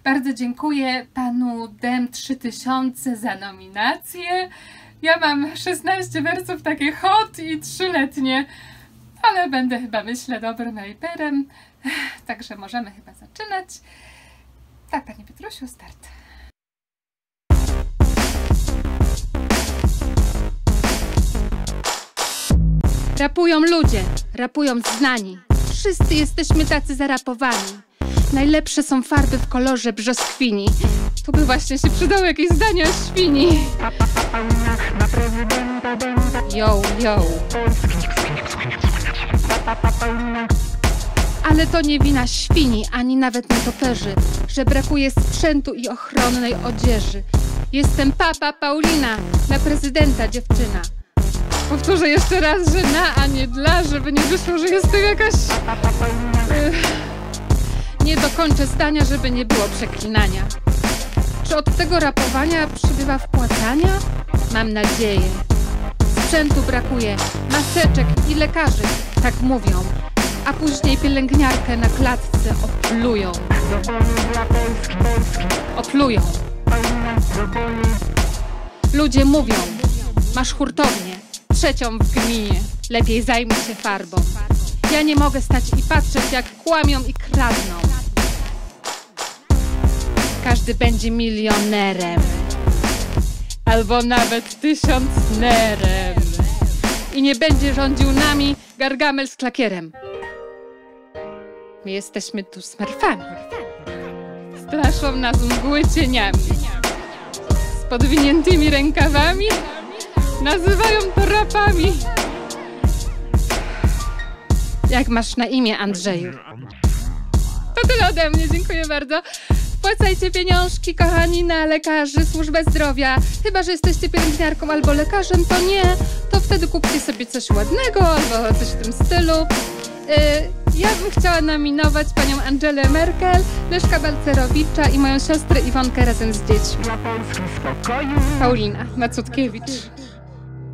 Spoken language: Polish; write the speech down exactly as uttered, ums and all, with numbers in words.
Bardzo dziękuję panu Dem trzy tysiące za nominację. Ja mam szesnaście wersów takie hot i trzyletnie, ale będę chyba, myślę, dobrym raperem. Także możemy chyba zaczynać. Tak, panie Piotrusiu, start. Rapują ludzie, rapują znani. Wszyscy jesteśmy tacy zarapowani. Najlepsze są farby w kolorze brzoskwini. Tu by właśnie się przydało jakieś zdanie o świni. Yo, yo. Ale to nie wina świni, ani nawet nietoperzy, że brakuje sprzętu i ochronnej odzieży. Jestem Papa Paulina, na prezydenta dziewczyna. Powtórzę jeszcze raz, że na, a nie dla, żeby nie wyszło, że jestem jakaś... Yy, nie dokończę zdania, żeby nie było przeklinania. Czy od tego rapowania przybywa wpłacania? Mam nadzieję. Sprzętu brakuje, maseczek i lekarzy, tak mówią. A później pielęgniarkę na klatce oplują. Oplują. Ludzie mówią, masz hurtownię, trzecią w gminie, lepiej zajmij się farbą. Ja nie mogę stać i patrzeć, jak kłamią i kradną. Każdy będzie milionerem, albo nawet tysiącnerem. I nie będzie rządził nami Gargamel z klakierem. My jesteśmy tu smerfami. Straszą nas mgły cieniami. Z podwiniętymi rękawami nazywają to rapami. Jak masz na imię, Andrzeju? To tyle ode mnie, dziękuję bardzo. Wpłacajcie pieniążki, kochani, na lekarzy, służbę zdrowia. Chyba że jesteście pielęgniarką albo lekarzem, to nie. To wtedy kupcie sobie coś ładnego albo coś w tym stylu. Yy, ja bym chciała nominować panią Angelę Merkel, Leszka Balcerowicza i moją siostrę Iwonkę razem z dziećmi. Paulina Macutkiewicz.